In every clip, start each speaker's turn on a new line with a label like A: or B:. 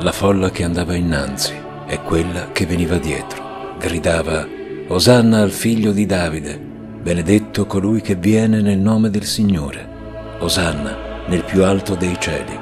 A: la folla che andava innanzi e quella che veniva dietro. Gridava: «Osanna al figlio di Davide! Benedetto colui che viene nel nome del Signore! Osanna nel più alto dei cieli!»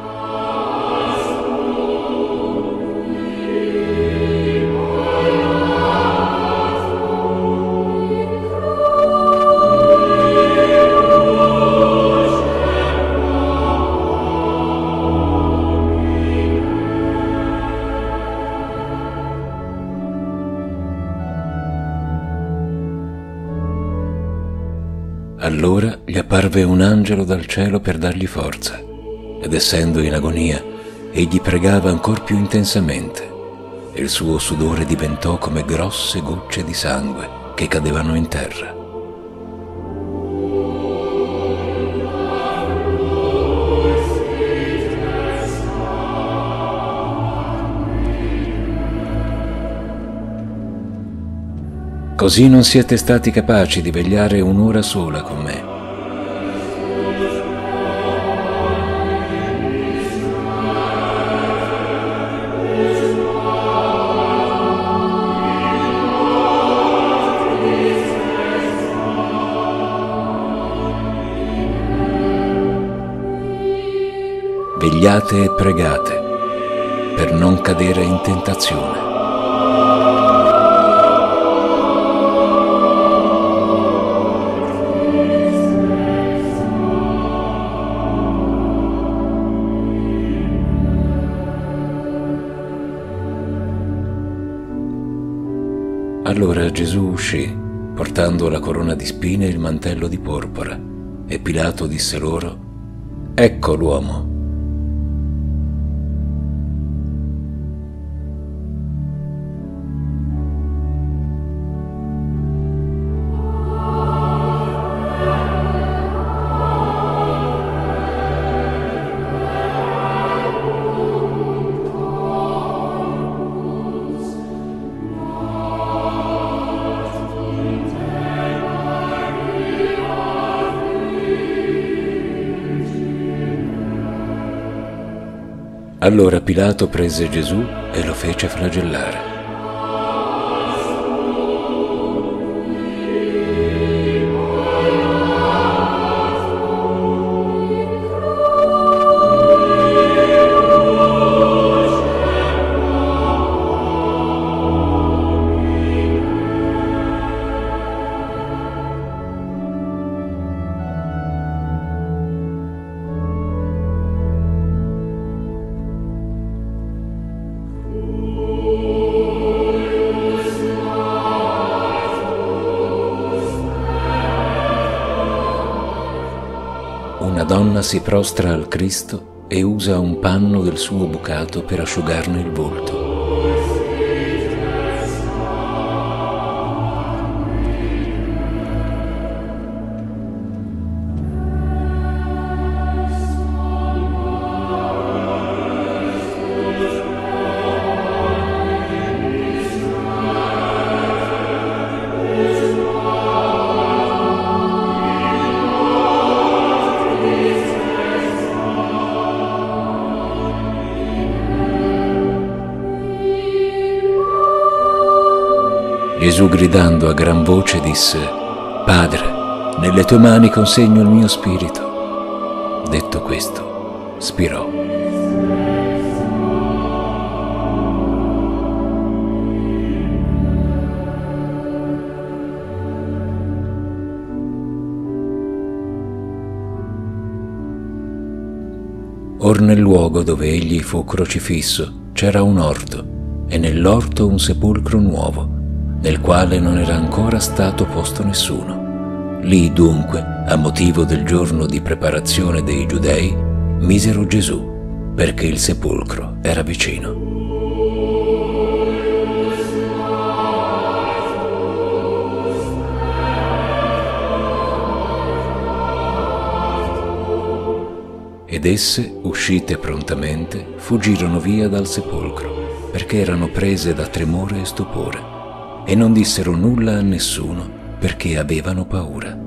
A: Allora gli apparve un angelo dal cielo per dargli forza, ed essendo in agonia, egli pregava ancor più intensamente, e il suo sudore diventò come grosse gocce di sangue che cadevano in terra. Così non siete stati capaci di vegliare un'ora sola con me. Vegliate e pregate per non cadere in tentazione. Allora Gesù uscì, portando la corona di spine e il mantello di porpora, e Pilato disse loro: «Ecco l'uomo». Allora Pilato prese Gesù e lo fece flagellare. Una donna si prostra al Cristo e usa un panno del suo bucato per asciugarne il volto. Gesù, gridando a gran voce, disse: «Padre, nelle tue mani consegno il mio spirito». Detto questo, spirò. Or nel luogo dove egli fu crocifisso c'era un orto, e nell'orto un sepolcro nuovo, nel quale non era ancora stato posto nessuno. Lì dunque, a motivo del giorno di preparazione dei Giudei, misero Gesù, perché il sepolcro era vicino. Ed esse, uscite prontamente, fuggirono via dal sepolcro, perché erano prese da tremore e stupore, e non dissero nulla a nessuno, perché avevano paura.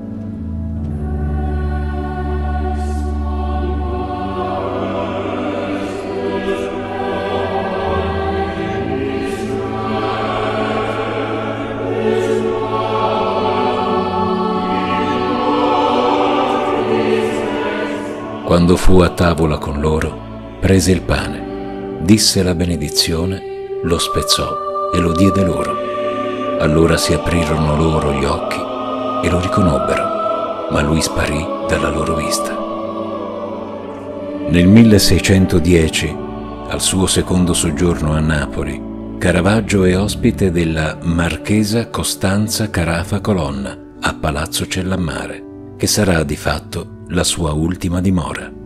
A: Quando fu a tavola con loro, prese il pane, disse la benedizione, lo spezzò e lo diede loro. Allora si aprirono loro gli occhi e lo riconobbero, ma lui sparì dalla loro vista. Nel 1610, al suo secondo soggiorno a Napoli, Caravaggio è ospite della Marchesa Costanza Carafa Colonna a Palazzo Cellammare, che sarà di fatto la sua ultima dimora.